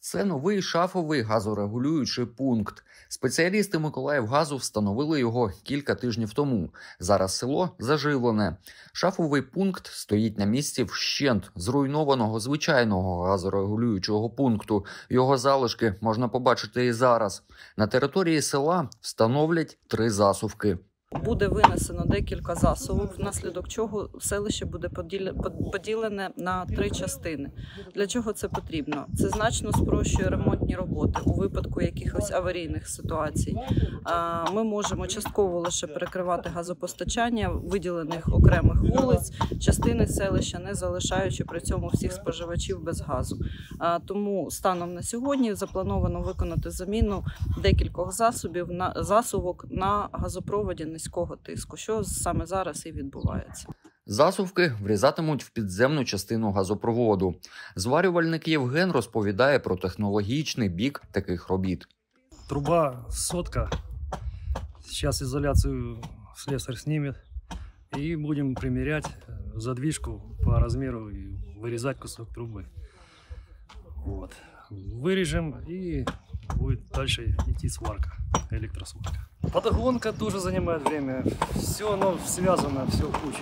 Це новий шафовий газорегулюючий пункт. Спеціалісти Миколаївгазу встановили його кілька тижнів тому. Зараз село заживлене. Шафовий пункт стоїть на місці вщент зруйнованого звичайного газорегулюючого пункту. Його залишки можна побачити і зараз. На території села встановлять 3 засувки. Буде винесено декілька засувок, внаслідок чого селище буде поділене на 3 частини. Для чого це потрібно? Це значно спрощує ремонтні роботи у випадку якихось аварійних ситуацій. Ми можемо частково лише перекривати газопостачання виділених окремих вулиць, частини селища, не залишаючи при цьому всіх споживачів без газу. Тому станом на сьогодні заплановано виконати заміну декількох засувок на газопроводі низького тиску, що саме зараз і відбувається. Засувки врізатимуть в підземну частину газопроводу. Зварювальник Євген розповідає про технологічний бік таких робіт. Труба сотка. Сейчас изоляцию слесарь снимет. И будем примерять задвижку по размеру и вырезать кусок трубы. Вот. Вырежем, и будет дальше идти сварка, электросварка. Подогонка тоже занимает время. Все оно связано, все в кучу.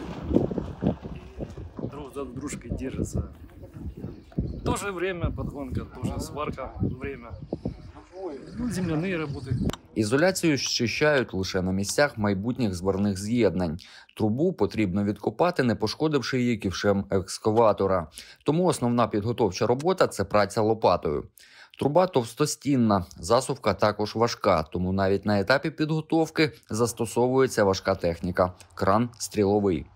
Друг за дружкой держится. Тоже время, подгонка, тоже сварка, время. Земляные работы. Ізоляцію щищають лише на місцях майбутніх зварних з'єднань. Трубу потрібно відкопати, не пошкодивши її ківшем екскаватора. Тому основна підготовча робота – це праця лопатою. Труба товстостінна, засувка також важка, тому навіть на етапі підготовки застосовується важка техніка – кран стріловий.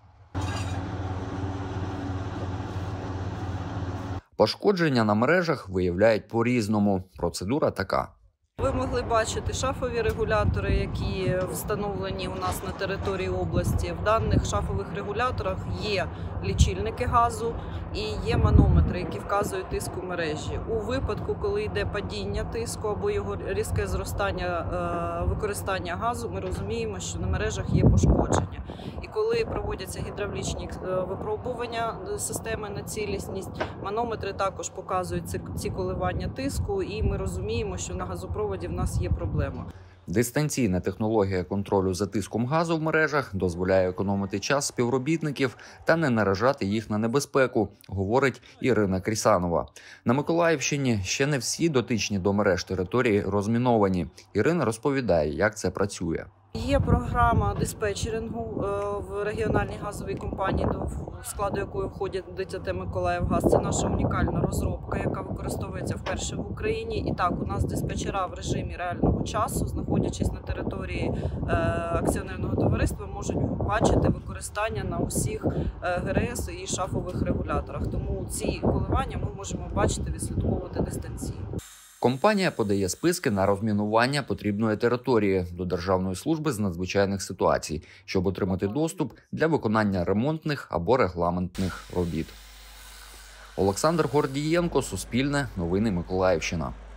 Пошкодження на мережах виявляють по-різному. Процедура така. Ви могли бачити шафові регулятори, які встановлені у нас на території області. В даних шафових регуляторах є лічильники газу і є манометри, які вказують тиск у мережі. У випадку, коли йде падіння тиску або його різке зростання використання газу, ми розуміємо, що на мережах є пошкодження. І коли проводяться гідравлічні випробування системи на цілісність, манометри також показують ці коливання тиску, і ми розуміємо, що на газопроводі в нас є проблема. Дистанційна технологія контролю за тиском газу в мережах дозволяє економити час співробітників та не наражати їх на небезпеку, говорить Ірина Крісанова. На Миколаївщині ще не всі дотичні до мереж території розміновані. Ірина розповідає, як це працює. Є програма диспетчерингу в регіональній газовій компанії, до складу якої входить ДТЕ Миколаївгаз. Це наша унікальна розробка, яка використовується вперше в Україні. І так, у нас диспетчера в режимі реального часу, знаходячись на території акціонерного товариства, можуть бачити використання на усіх ГРС і шафових регуляторах. Тому ці коливання ми можемо бачити, відслідковувати дистанційно. Компанія подає списки на розмінування потрібної території до Державної служби з надзвичайних ситуацій, щоб отримати доступ для виконання ремонтних або регламентних робіт. Олександр Гордієнко, Суспільне, Новини Миколаївщина.